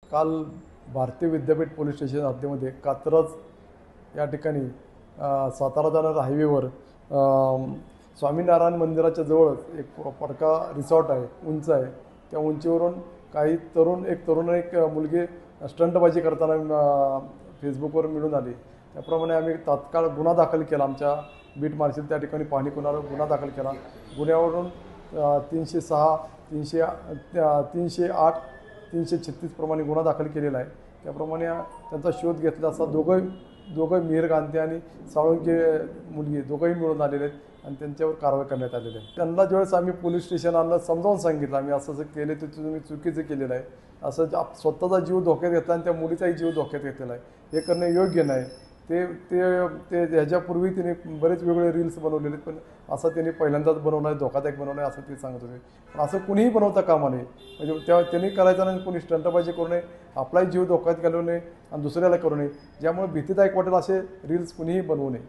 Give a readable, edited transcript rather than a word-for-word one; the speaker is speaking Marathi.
काल भारतीय विद्यापीठ पोलीस स्टेशन हद्दीमध्ये कात्रज या ठिकाणी सातारा जाणाऱ्या हायवेवर स्वामीनारायण मंदिराच्या जवळच एक पडका रिसॉर्ट आहे, उंच आहे. त्या उंचीवरून काही एक तरुण एक मुलगी स्टंटबाजी करताना फेसबुकवर मिळून आली. त्याप्रमाणे आम्ही तात्काळ गुन्हा दाखल केला. आमच्या बीट मार्शल त्या ठिकाणी पाहणी करून गुन्हा दाखल केला. गुन्ह्यावरून 306, 308, 336 प्रमाणे गुन्हा दाखल केलेला आहे. त्याप्रमाणे त्यांचा शोध घेतला असता दोघं मिहीर गांधी आणि साळुंके मुलगी दोघंही मिळून आलेले आहेत आणि त्यांच्यावर कारवाई करण्यात आलेली आहे. त्यांना ज्यावेळेस आम्ही पोलीस स्टेशनला समजावून सांगितलं, आम्ही असं केले तर तुम्ही चुकीचं केलेलं आहे, असं स्वतःचा जीव धोक्यात घेतला आणि त्या मुलीचाही जीव धोक्यात घेतलेला आहे, हे करणे योग्य नाही. ते ते ते ह्याच्यापूर्वी तिने बरेच वेगळे रील्स बनवलेले, पण असं त्यांनी पहिल्यांदाच बनवलं आहे, धोकादायक बनवलं आहे असं ते सांगत होते. पण असं कुणीही बनवता कामा नये. म्हणजे त्यांनी करायचं नाही, कोणी स्टंटबाजी करू नये, आपलाही जीव धोक्यात घालवू नये आणि दुसऱ्याला करू नये. ज्यामुळे भीतीदायक वाटेल असे रील्स कुणीही बनवू नये.